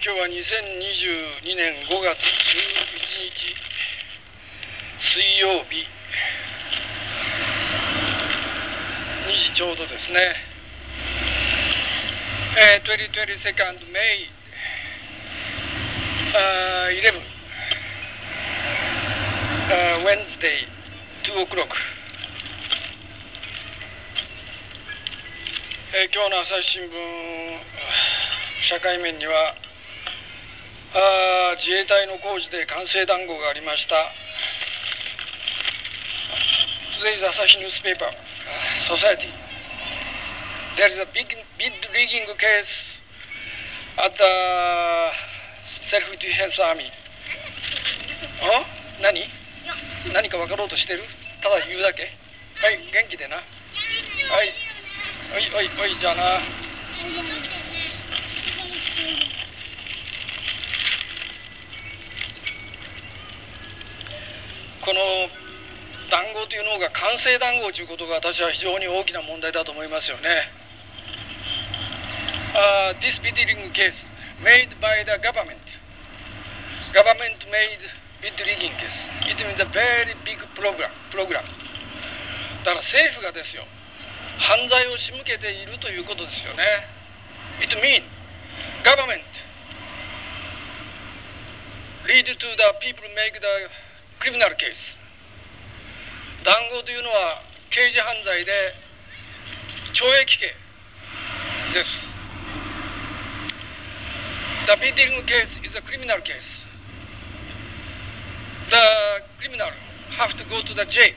今日は2022年5月11日水曜日2時ちょうどですね。22nd May 11 Wednesday 2 o'clock。今日の朝日新聞社会面には自衛隊の工事で完成談合がありました。Today's Asahi newspaper, Society. There is a bid rigging case at the self-defense army. 何か分かろうとしてる？ただ言うだけ？はい、元気でな。はい、おい、じゃあな。この談合というのが完成談合ということが私は非常に大きな問題だと思いますよね。This bid rigging case made by the government made bid rigging case. It means a very big program. だから政府がですよ、犯罪を仕向けているということですよね。It means government lead to the people make the criminal case。 談合というのは刑事犯罪で懲役刑です。The bidding case is a criminal case. The criminal have to go to the jail,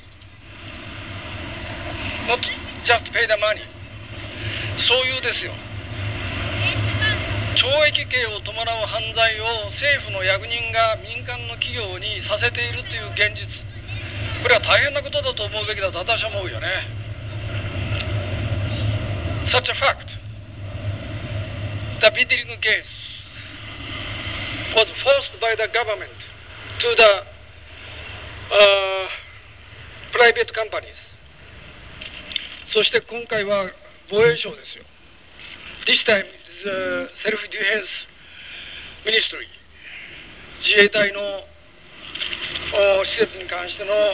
not just pay the money。 そういうですよ、懲役刑を伴う犯罪を政府の役人が民間の企業にさせているという現実、これは大変なことだと思うべきだと私は思うよね。Such a fact, the bidding case was forced by the government to the private companies。 そして今回は防衛省ですよ。This time is self-defense ministry。 自衛隊の施設に関しての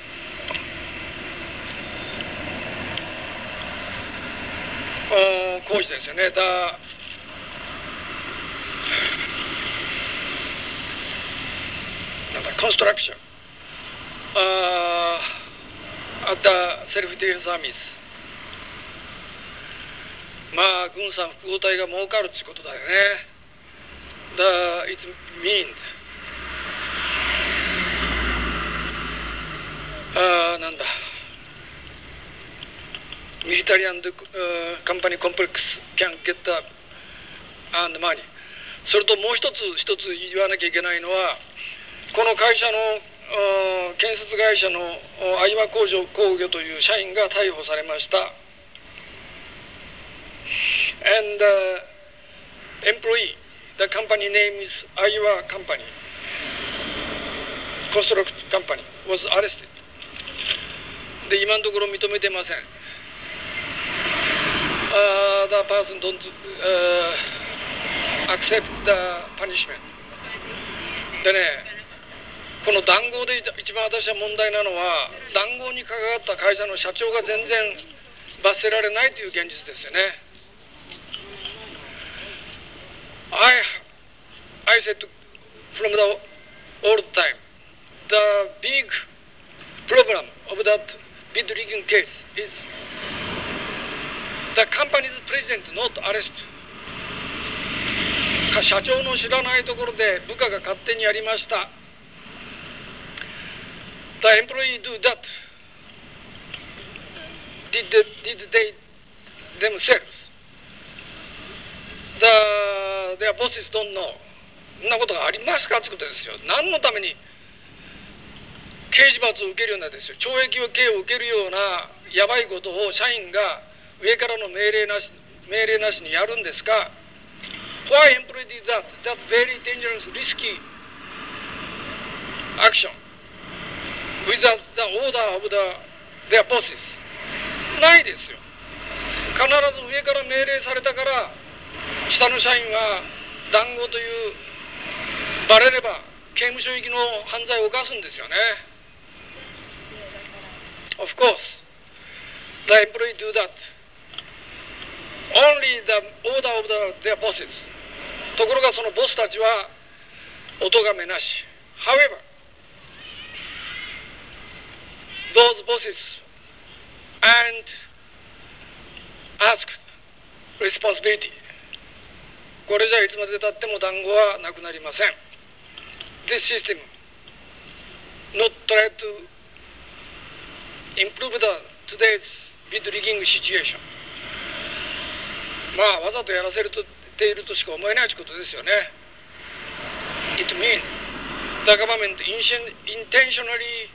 工事ですよね。construction at the self-defense armies。 まあ軍産複合体が儲かるっていうことだよね。It meansなんだ、ミリタリーカンパニーコンプレックス can get the and money。 それともう一つ言わなきゃいけないのは、この会社の建設会社の相和工業という社員が逮捕されました。And employee, the company name is Aiwa Company, Construct Company, was arrested。 で、今のところ認めてません。The person don't accept the punishment。 でね、この談合で一番私は問題なのは、談合に関わった会社の社長が全然罰せられないという現実ですよね。I said from the old time, the big problem of that bid rigging case is the company's president not arrest。 社長の知らないところで部下が勝手にやりました。The employee do that. Did they themselves? Their bosses don't know。 そんなことがありますかってことですよ。何のために刑事罰を受けるようなですよ、懲役刑を受けるようなやばいことを社員が上からの命令なしにやるんですか？ Why employee did that? That's very dangerous, risky action without the order of their bosses。 ないですよ。必ず上から命令されたから下の社員は談合というバレれば刑務所行きの犯罪を犯すんですよね。Of course, the employee do that. Only the order of their bosses. ところがそのボスたちはお咎めなし。However, those bosses and ask responsibility. これじゃいつまでたっても談合はなくなりません。This system not try to improve today's bid rigging situation. まあわざとやらせるとているとしか思えないということですよね。It means the government intentionally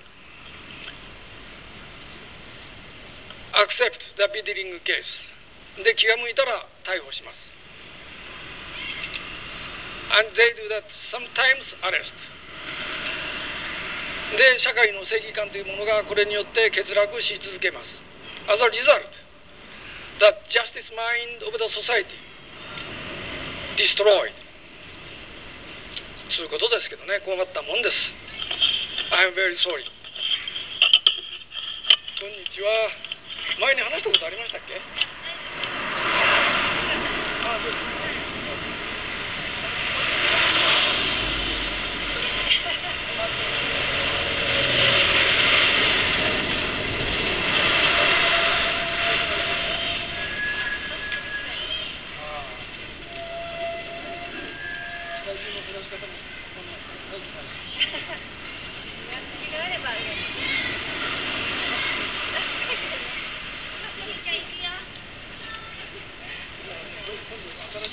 accept the bid rigging case. で気が向いたら逮捕します。And they do that sometimes arrest. で社会の正義感というものがこれによって欠落し続けます。As a result, the justice mind of the society destroyed. そういうことですけどね、困ったもんです。I'm very sorry. こんにちは。前に話したことありましたっけ？ああ、そうです。新し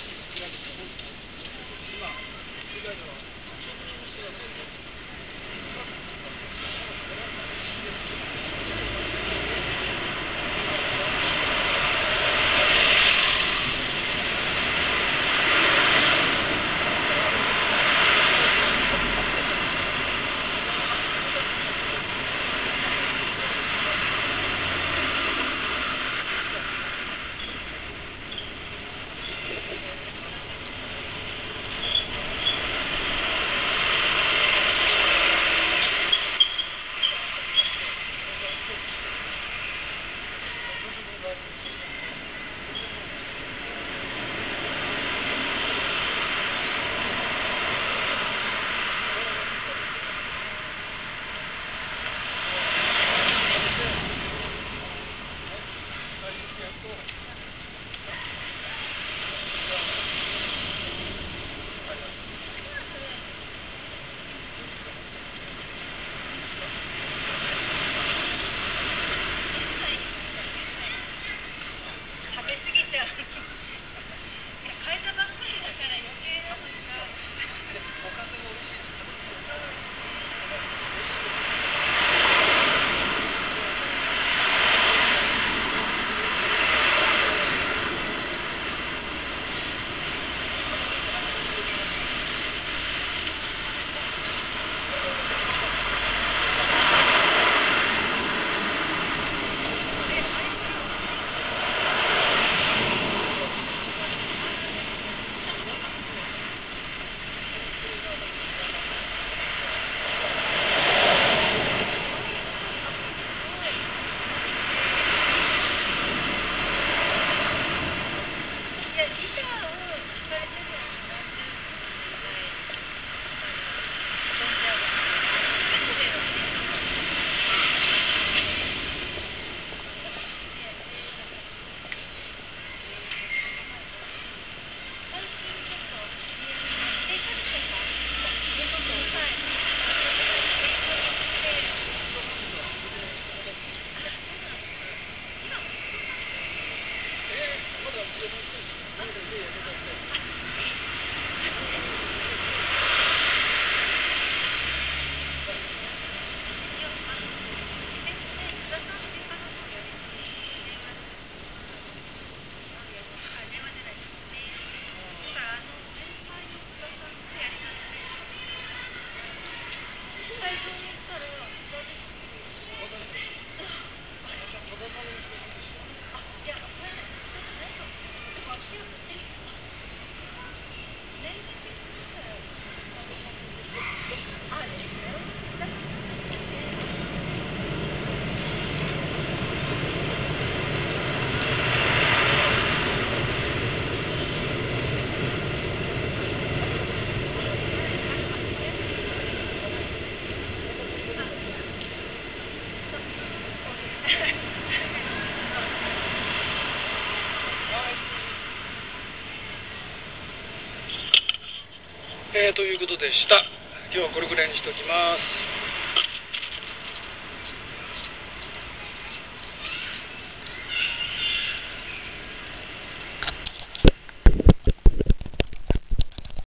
ということでした。今日はこれぐらいにしておきます。